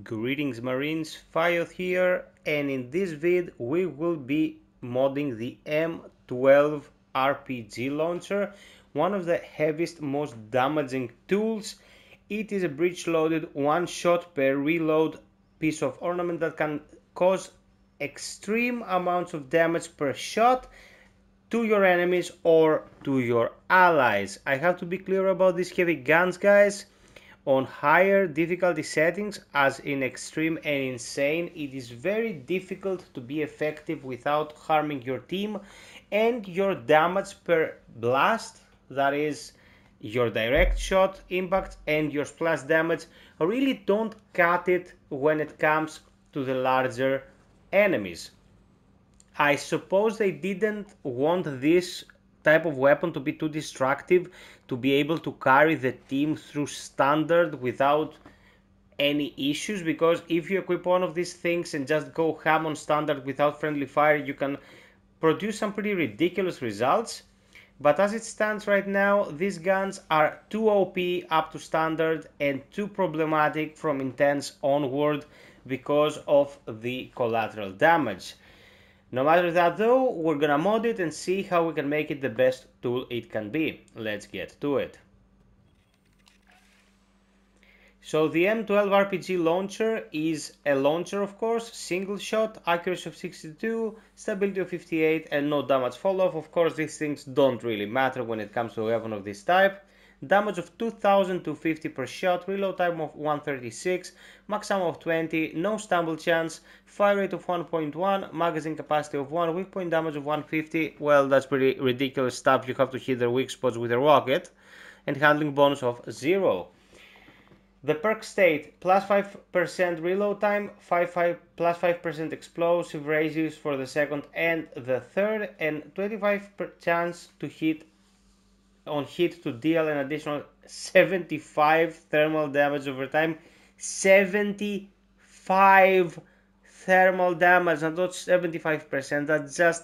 Greetings Marines, FiOth here, and in this vid we will be modding the M12 RPG launcher, one of the heaviest, most damaging tools. It is a breech-loaded one-shot per reload piece of ornament that can cause extreme amounts of damage per shot to your enemies or to your allies. I have to be clear about these heavy guns, guys. On higher difficulty settings, as in extreme and insane, it is very difficult to be effective without harming your team, and your damage per blast, that is your direct shot impact and your splash damage, really don't cut it when it comes to the larger enemies. I suppose they didn't want this type of weapon to be too destructive, to be able to carry the team through standard without any issues, because if you equip one of these things and just go ham on standard without friendly fire, you can produce some pretty ridiculous results. But as it stands right now, these guns are too OP up to standard and too problematic from intense onward because of the collateral damage. No matter that though, we're gonna mod it and see how we can make it the best tool it can be. Let's get to it. So the M12 RPG launcher is a launcher, of course, single shot, accuracy of 62, stability of 58 and no damage fall off. Of course, these things don't really matter when it comes to a weapon of this type. Damage of 2250 per shot, reload time of 136, max ammo of 20, no stumble chance, fire rate of 1.1, magazine capacity of 1, weak point damage of 150. Well, that's pretty ridiculous stuff. You have to hit their weak spots with a rocket, and handling bonus of 0. The perk state, plus 5% reload time, plus 5% explosive radius for the second and the third, and 25% chance to hit to deal an additional 75 thermal damage over time. 75 thermal damage, not 75%, that's just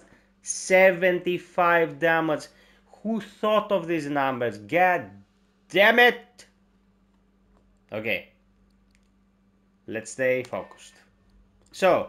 75 damage. Who thought of these numbers? God damn it! Okay, let's stay focused. So,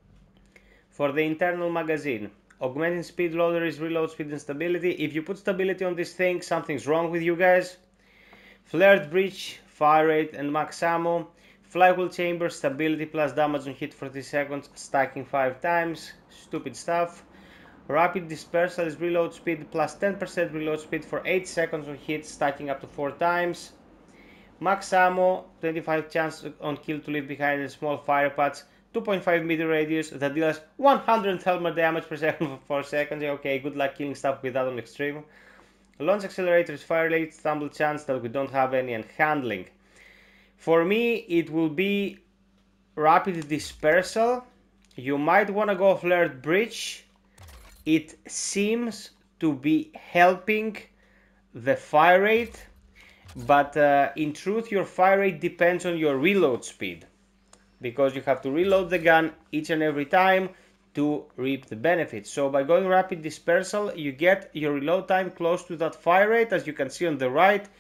for the internal magazine, augmenting speed loader is reload speed and stability. If you put stability on this thing, something's wrong with you guys. Flared breach, fire rate and max ammo. Flywheel chamber, stability plus damage on hit for 3 seconds, stacking 5 times. Stupid stuff. Rapid dispersal is reload speed plus 10% reload speed for 8 seconds on hit, stacking up to 4 times. Max ammo, 25 chance on kill to leave behind a small fire patch. 2.5 meter radius that deals 100 thermal damage per second for 4 seconds. Okay, good luck killing stuff with that on extreme. Launch accelerator is fire rate, stumble chance that we don't have any, and handling. For me, it will be rapid dispersal. You might want to go flared breach. It seems to be helping the fire rate, but in truth, your fire rate depends on your reload speed, because you have to reload the gun each and every time to reap the benefits. So by going rapid dispersal, you get your reload time close to that fire rate, as you can see on the right.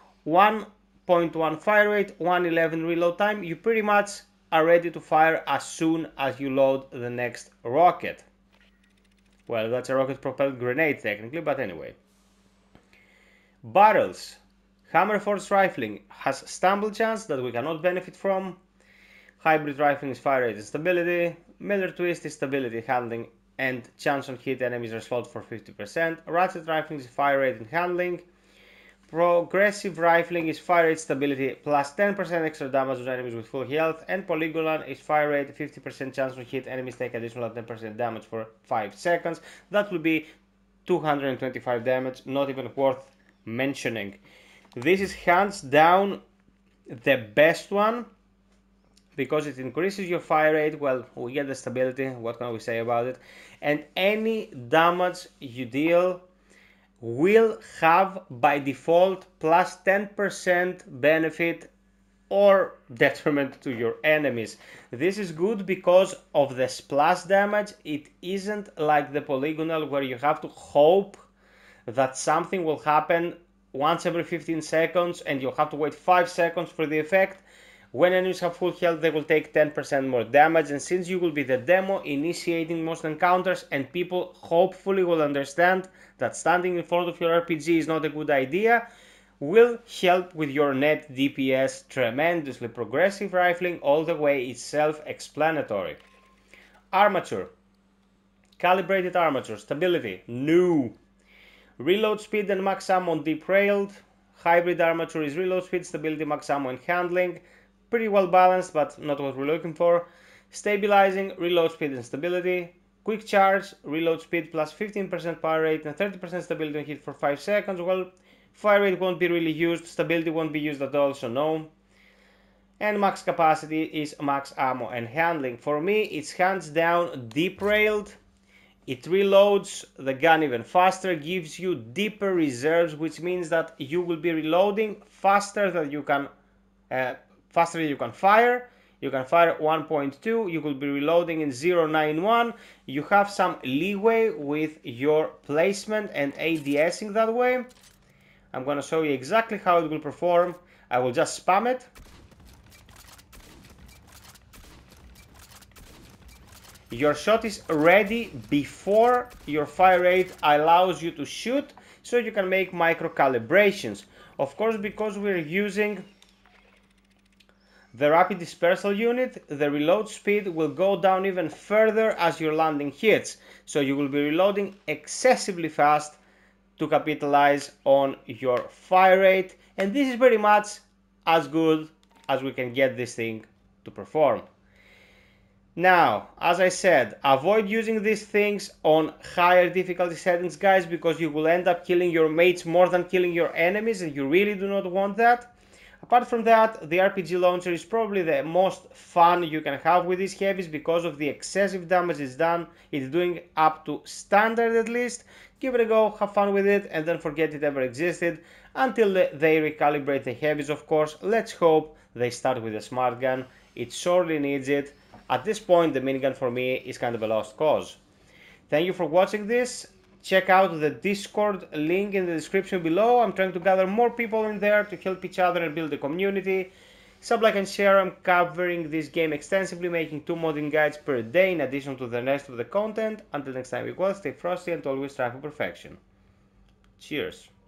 1.1 fire rate, 111 reload time. You pretty much are ready to fire as soon as you load the next rocket. Well, that's a rocket propelled grenade technically, but anyway. Barrels. Hammer force rifling has stumble chance that we cannot benefit from. Hybrid rifling is fire rate and stability. Miller twist is stability, handling, and chance on hit enemies are slowed for 50%. Ratchet rifling is fire rate and handling. Progressive rifling is fire rate, stability, plus 10% extra damage on enemies with full health. And polygonal is fire rate, 50% chance on hit enemies take additional 10% damage for 5 seconds. That will be 225 damage, not even worth mentioning. This is hands down the best one, because it increases your fire rate. Well, we get the stability, what can we say about it? And any damage you deal will have by default plus 10% benefit or detriment to your enemies. This is good because of the splash damage. It isn't like the polygonal where you have to hope that something will happen once every 15 seconds and you'll have to wait 5 seconds for the effect. When enemies have full health, they will take 10% more damage, and since you will be the demo initiating most encounters, and people hopefully will understand that standing in front of your RPG is not a good idea, will help with your net DPS tremendously. Progressive rifling all the way is self-explanatory. Armature. Calibrated armature. Stability. No. Reload speed and max ammo on deep railed. Hybrid armature is reload speed, stability, max ammo and handling. Pretty well balanced, but not what we're looking for. Stabilizing, reload speed and stability. Quick charge, reload speed plus 15% power rate and 30% stability on hit for 5 seconds. Well, fire rate won't be really used, stability won't be used at all, so no. And max capacity is max ammo and handling. For me, it's hands down deep railed. It reloads the gun even faster, gives you deeper reserves, which means that you will be reloading faster than you can fire. You can fire 1.2, you will be reloading in 0.91. You have some leeway with your placement and ADSing that way. I'm gonna show you exactly how it will perform. I will just spam it. Your shot is ready before your fire rate allows you to shoot, so you can make micro calibrations. Of course, because we're using the rapid dispersal unit, the reload speed will go down even further as your landing hits. So you will be reloading excessively fast to capitalize on your fire rate. And this is pretty much as good as we can get this thing to perform. Now, as I said, avoid using these things on higher difficulty settings, guys, because you will end up killing your mates more than killing your enemies, and you really do not want that. Apart from that, the RPG launcher is probably the most fun you can have with these heavies because of the excessive damage it's doing up to standard at least. Give it a go, have fun with it, and then forget it ever existed until they recalibrate the heavies, of course. Let's hope they start with a smart gun. It sorely needs it. At this point, the minigun for me is kind of a lost cause. Thank you for watching this. Check out the Discord link in the description below. I'm trying to gather more people in there to help each other and build a community. Sub, like, and share. I'm covering this game extensively, making 2 modding guides per day in addition to the rest of the content. Until next time, be well, stay frosty, and always strive for perfection. Cheers.